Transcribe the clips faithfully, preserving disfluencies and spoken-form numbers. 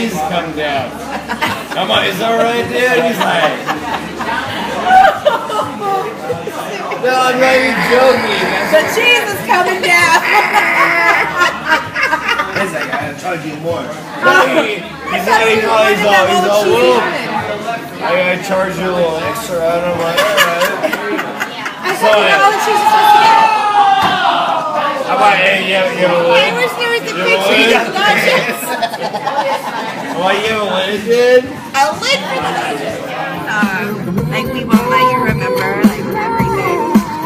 Jesus come down. Come on, it's alright, dude. He's like, no, I'm not even joking. The cheese is coming down. He's like, I gotta charge you more. No, he, he's like, he's all, he's all, he's all, well, I gotta charge you a little extra. And I'm like, alright. I thought you know all the cheese is supposed to get. How about, hey, you have, you have a lid? I wish there was a picture. Why you have a lid, dude? A lid for the dishes. Uh, like we won't let you remember like everything.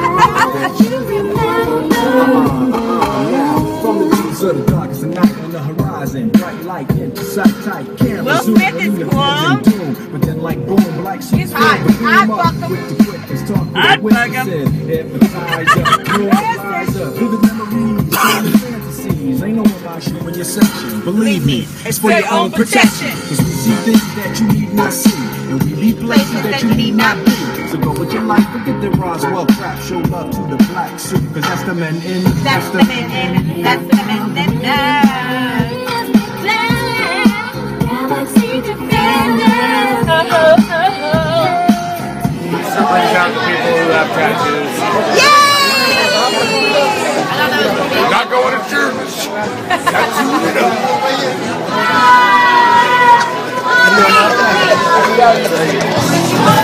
From the deeps of the darkest night on the horizon, bright light into sight tight camera. Will Smith is cool. But then like boom, black sheets hot. Hot buckle. with the quickest talk with the witnesses. Hypnotize up, normalize up, vivid memories, fantasies. Ain't no one like you in your section. Believe me, it's for your own protection. Cause we see things that you need not see, and we leave places that you need not be. So go with your life, forget the Roswell crap. Show love to the black suit, cause that's the men in. That's the men in. That's the men in. Galaxy Defenders. So reach out to people who have tattoos. Yay! Not going to church. Tattooed it up.